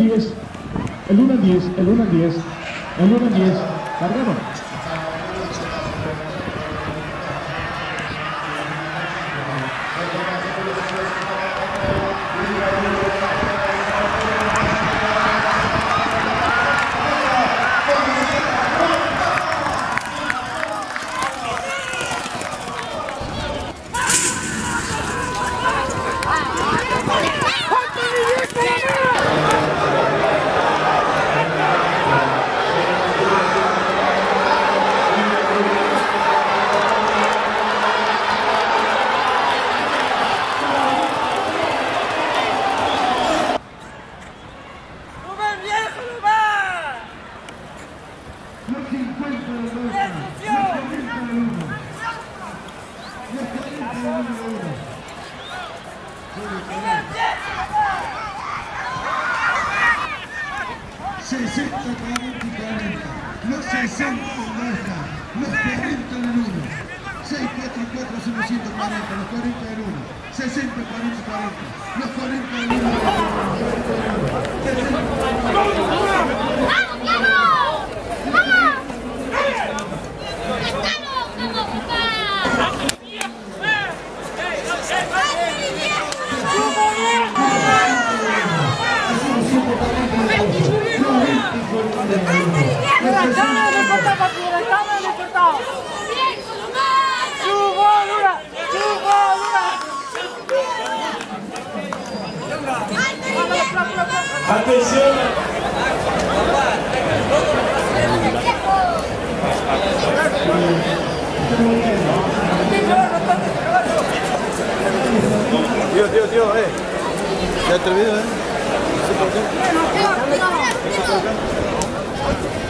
10, el 1 al 10, el 1 al 10, el 1 al 10, cargamos. Los 60 en baja, los 40 en el 1, 6, 4, 4, 5, 140, los 40 en el 1, 60, 40, 40, los 40 en el 1, Atención. Tío, ya te olvido, ¿eh? No sé por qué.